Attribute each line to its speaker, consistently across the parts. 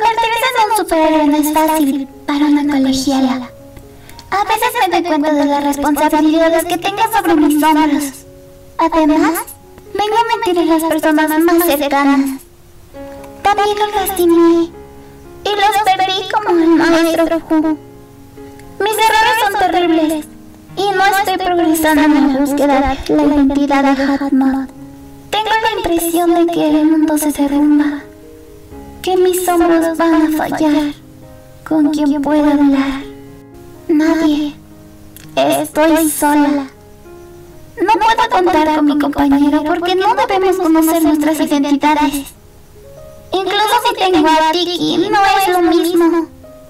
Speaker 1: Convertirse en un superhéroe no es fácil para una colegiala. A veces me doy cuenta de las responsabilidades que tengo sobre mis hombros. Además, vengo a mentir a las personas más cercanas. También los lastimé y los perdí como el maestro Hu. Mis errores son terribles y no estoy progresando en la búsqueda de la identidad de Hatmod. Tengo la impresión de que el mundo se derrumba, que mis hombros van a fallar. ¿Con quién puedo hablar? Nadie. Estoy sola. No puedo contar con mi compañero porque no debemos conocer nuestras identidades. Incluso si tengo a Tiki, no es lo mismo.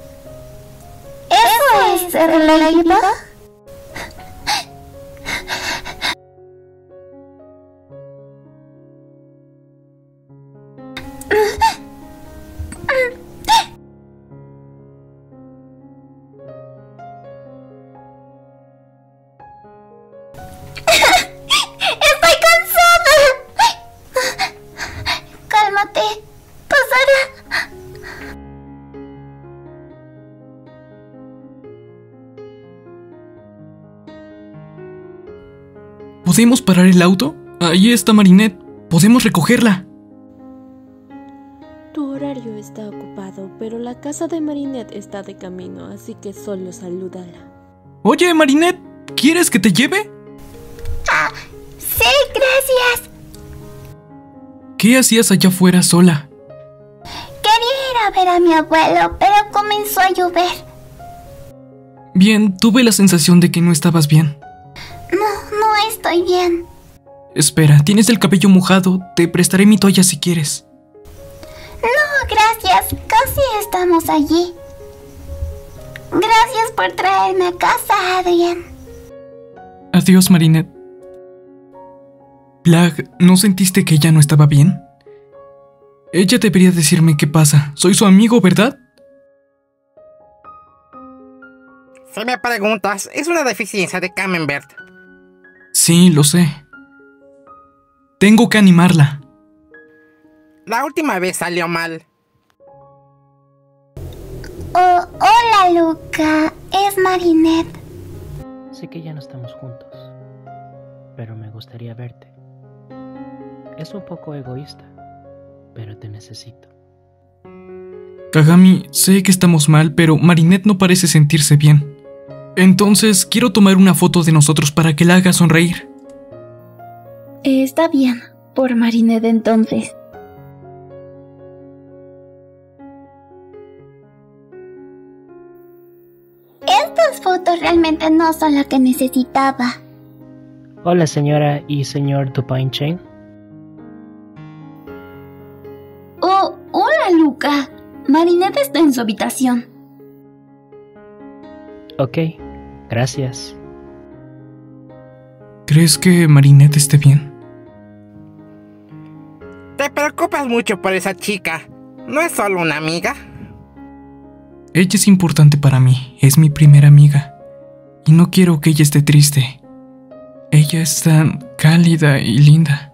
Speaker 1: ¿Eso es ser Ladybug? ¡Estoy cansada! Cálmate, pasará.
Speaker 2: ¿Podemos parar el auto? Ahí está Marinette. Podemos recogerla.
Speaker 3: Tu horario está ocupado, pero la casa de Marinette está de camino, así que solo salúdala.
Speaker 2: Oye, Marinette, ¿quieres que te lleve?
Speaker 1: Sí, gracias.
Speaker 2: ¿Qué hacías allá afuera sola?
Speaker 1: Quería ir a ver a mi abuelo, pero comenzó a llover.
Speaker 2: Bien, tuve la sensación de que no estabas bien.
Speaker 1: No estoy bien.
Speaker 2: Espera, tienes el cabello mojado. Te prestaré mi toalla si quieres.
Speaker 1: No, gracias. Casi estamos allí. Gracias por traerme a casa, Adrien.
Speaker 2: Adiós, Marinette. Plag, ¿no sentiste que ella no estaba bien? Ella debería decirme qué pasa. Soy su amigo, ¿verdad?
Speaker 4: Si me preguntas, es una deficiencia de Camembert.
Speaker 2: Sí, lo sé. Tengo que animarla.
Speaker 4: La última vez salió mal.
Speaker 1: Oh, hola, Luca. Es Marinette.
Speaker 5: Sé que ya no estamos juntos, pero me gustaría verte. Es un poco egoísta, pero te necesito.
Speaker 2: Kagami, sé que estamos mal, pero Marinette no parece sentirse bien. Entonces, quiero tomar una foto de nosotros para que la haga sonreír.
Speaker 1: Está bien, por Marinette entonces. Estas fotos realmente no son las que necesitaba.
Speaker 5: Hola, señora y señor Dupin Chain.
Speaker 1: Oh, hola, Luca. Marinette está en su habitación.
Speaker 5: Ok, gracias.
Speaker 2: ¿Crees que Marinette esté bien?
Speaker 4: Te preocupas mucho por esa chica. ¿No es solo una amiga?
Speaker 2: Ella es importante para mí. Es mi primera amiga. Y no quiero que ella esté triste. Ella es tan cálida y linda.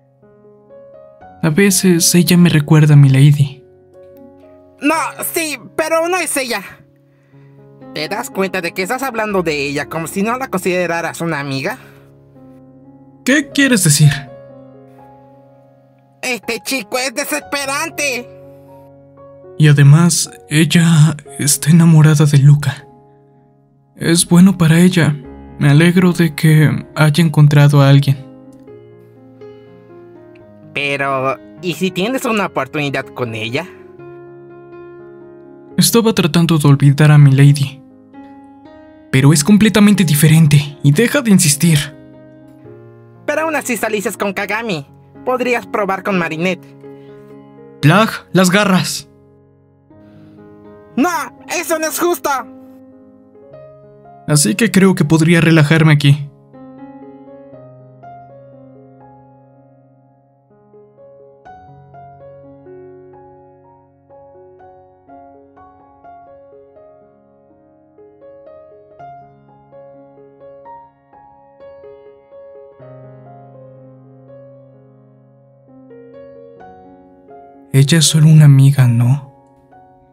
Speaker 2: A veces ella me recuerda a mi lady.
Speaker 4: No, sí, pero no es ella. ¿Te das cuenta de que estás hablando de ella como si no la consideraras una amiga?
Speaker 2: ¿Qué quieres decir?
Speaker 4: Este chico es desesperante.
Speaker 2: Y además, ella está enamorada de Luca. Es bueno para ella. Me alegro de que haya encontrado a alguien.
Speaker 4: Pero, ¿y si tienes una oportunidad con ella?
Speaker 2: Estaba tratando de olvidar a mi lady. Pero es completamente diferente, y deja de insistir.
Speaker 4: Pero aún así saliste con Kagami. Podrías probar con Marinette.
Speaker 2: Plag, las garras.
Speaker 4: ¡No! ¡Eso no es justo!
Speaker 2: Así que creo que podría relajarme aquí. Ella es solo una amiga, ¿no?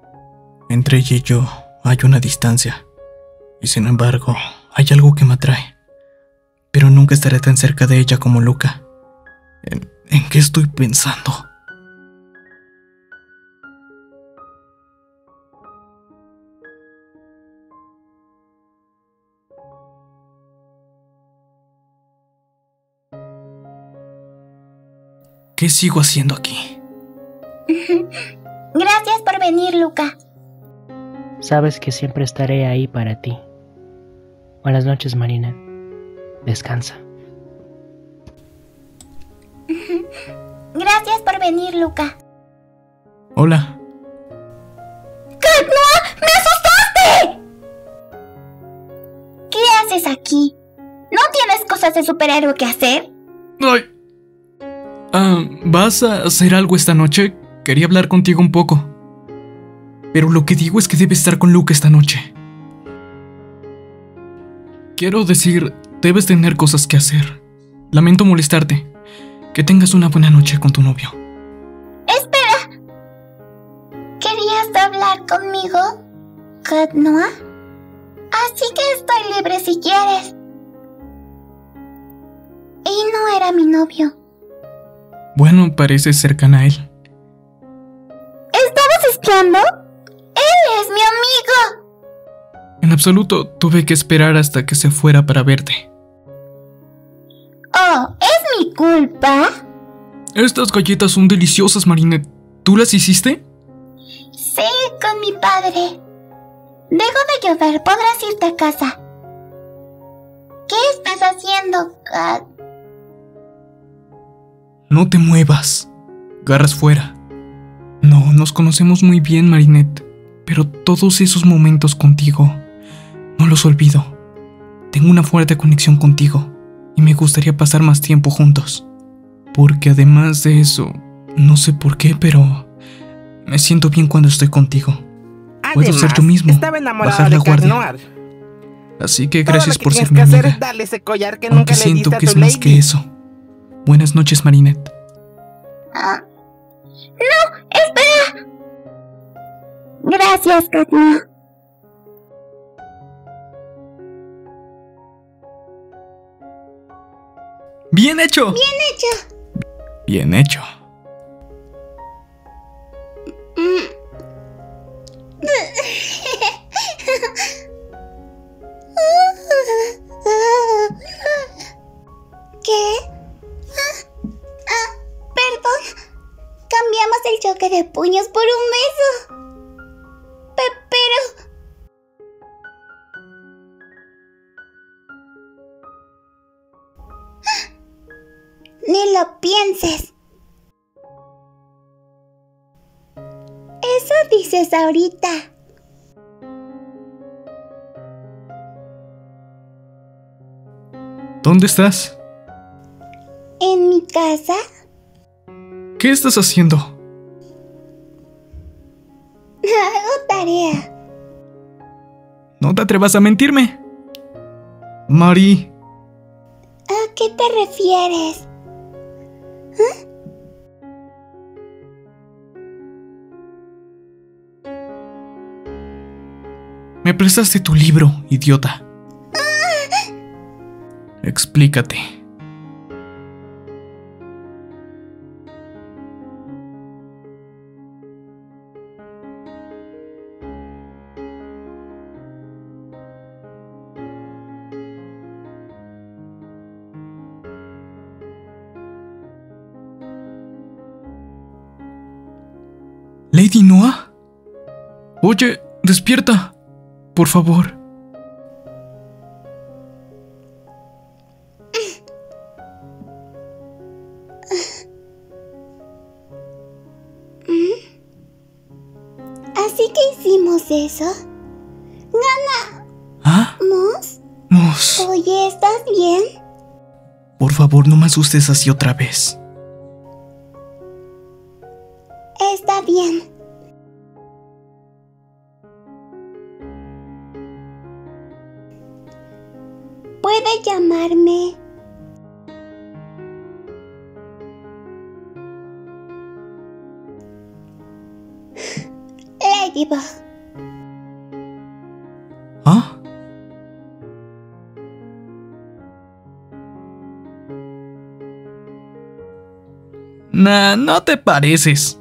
Speaker 2: Entre ella y yo hay una distancia. Y sin embargo, hay algo que me atrae. Pero nunca estaré tan cerca de ella como Luca. ¿En qué estoy pensando? ¿Qué sigo haciendo aquí?
Speaker 1: Gracias por venir, Luca.
Speaker 5: Sabes que siempre estaré ahí para ti. Buenas noches, Marinette. Descansa.
Speaker 1: Gracias por venir, Luca.
Speaker 2: Hola.
Speaker 1: ¡Kat, no! ¡Me asustaste! ¿Qué haces aquí? ¿No tienes cosas de superhéroe que hacer?
Speaker 2: Ay. ¿Vas a hacer algo esta noche? Quería hablar contigo un poco. Pero lo que digo es que debes estar con Luca esta noche. Quiero decir, debes tener cosas que hacer. Lamento molestarte. Que tengas una buena noche con tu novio.
Speaker 1: ¡Espera! ¿Querías hablar conmigo, Kat Noah? Así que estoy libre si quieres. Y no era mi novio.
Speaker 2: Bueno, pareces cercana a él.
Speaker 1: ¿Estabas espiando? ¡Él es mi amigo!
Speaker 2: En absoluto, tuve que esperar hasta que se fuera para verte.
Speaker 1: Oh, ¿es mi culpa?
Speaker 2: Estas galletas son deliciosas, Marinette. ¿Tú las hiciste?
Speaker 1: Sí, con mi padre. Dejó de llover, podrás irte a casa. ¿Qué estás haciendo, Kat?
Speaker 2: No te muevas. Garras fuera. No, nos conocemos muy bien, Marinette. Pero todos esos momentos contigo, no los olvido. Tengo una fuerte conexión contigo y me gustaría pasar más tiempo juntos. Porque además de eso, no sé por qué, pero me siento bien cuando estoy contigo. Puedo ser tú mismo,
Speaker 4: estaba enamorada
Speaker 2: bajar la
Speaker 4: de Kat
Speaker 2: guardia.
Speaker 4: Noir.
Speaker 2: Así que
Speaker 4: Todo
Speaker 2: gracias
Speaker 4: lo que
Speaker 2: por ser
Speaker 4: tienes
Speaker 2: mi
Speaker 4: que hacer
Speaker 2: amiga.
Speaker 4: es darle ese collar que
Speaker 2: Aunque
Speaker 4: nunca le
Speaker 2: siento
Speaker 4: diste a
Speaker 2: que
Speaker 4: tu
Speaker 2: es más
Speaker 4: lady.
Speaker 2: que eso. Buenas noches, Marinette.
Speaker 1: ¡No! ¡Espera! Gracias, Kat Noah.
Speaker 2: ¡Bien hecho!
Speaker 1: ¡Bien hecho!
Speaker 2: Bien hecho.
Speaker 1: ¿Qué? Perdón. Cambiamos el choque de puños por un beso. Pero... Ni lo pienses. Eso dices ahorita.
Speaker 2: ¿Dónde estás?
Speaker 1: ¿En mi casa?
Speaker 2: ¿Qué estás haciendo?
Speaker 1: Hago tarea.
Speaker 2: No te atrevas a mentirme. Mari,
Speaker 1: ¿A qué te refieres?
Speaker 2: me prestaste tu libro, idiota. Explícate. Lady Noah. Oye, despierta. Por favor.
Speaker 1: Así que hicimos eso.
Speaker 2: ¿Ah?
Speaker 1: ¿Mos?
Speaker 2: Moss,
Speaker 1: Oye, ¿estás bien?
Speaker 2: por favor, no me asustes así otra vez.
Speaker 1: Está bien. Puede llamarme Ladybug.
Speaker 2: Nah, no te pareces.